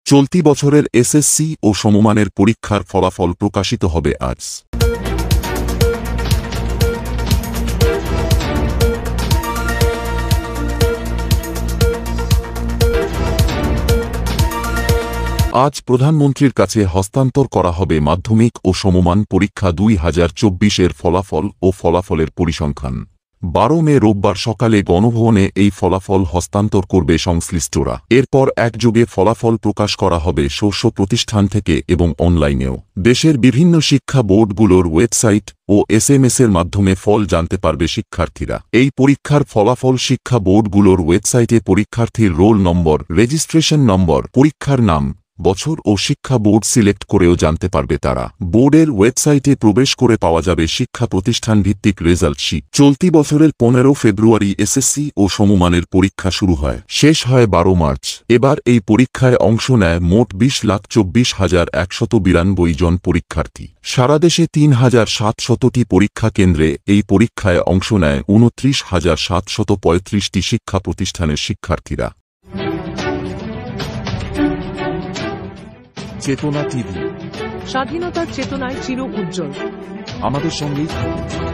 চলতি বছরের এসএসসি ও সমমানের পরীক্ষার ফলাফল প্রকাশিত হবে আজ। আজ প্রধানমন্ত্রীর কাছে হস্তান্তর করা হবে মাধ্যমিক ও সমমান পরীক্ষা 2024-এর ফলাফল ও ফলাফলের পরিসংখ্যান। 12 মে রোববার সকালে গণভবনে এই ফলাফল হস্তান্তর করবে সংশ্লিষ্টরা। এরপর একযোগে ফলাফল প্রকাশ করা হবে শীর্ষ প্রতিষ্ঠান থেকে এবং অনলাইনেও। দেশের বিভিন্ন শিক্ষা বোর্ডগুলোর ওয়েবসাইট ও এসএমএসের মাধ্যমে ফল জানতে পারবে শিক্ষার্থীরা। এই পরীক্ষার ফলাফল শিক্ষা বোর্ডগুলোর ওয়েবসাইটে পরীক্ষার্থীর রোল নম্বর, রেজিস্ট্রেশন নম্বর, পরীক্ষার নাম, বছর ও শিক্ষা বোর্ড সিলেক্ট করেও জানতে পারবে তারা। বোর্ডের ওয়েবসাইটে প্রবেশ করে পাওয়া যাবে শিক্ষা প্রতিষ্ঠান ভিত্তিক রেজাল্ট শীট। চলতি বছরের 15 ফেব্রুয়ারি এসএসসি ও সমমানের পরীক্ষা শুরু হয়, শেষ হয় 12 মার্চ। এবার এই পরীক্ষায় অংশ নেয় মোট 20,24,192 জন পরীক্ষার্থী। সারা দেশে 3,700টি পরীক্ষা কেন্দ্রে এই পরীক্ষায় অংশ নেয় 29,735টি শিক্ষা প্রতিষ্ঠানের শিক্ষার্থীরা। চেতনা টিভি, স্বাধীনতার চেতনায় চির উজ্জ্বল। আমাদের সঙ্গেই থাকুন।